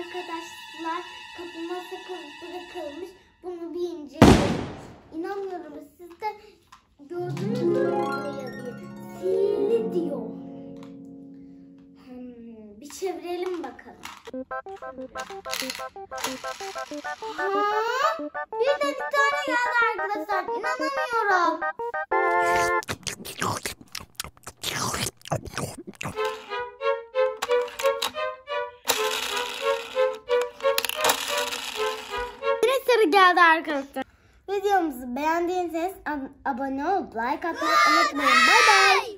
arkadaşlar kapıma sakız kırılmış. Bunu bir inceledim. İnanmıyorum, siz de gördünüz mü burada yazıyı? Sihirli diyor. Bir çevirelim bakalım. Birden bir tane geldi arkadaşlar. İnanamıyorum. Geldi arkadaşlar. Videomuzu beğendiyseniz abone olup like atmayı unutmayın. Bay bay.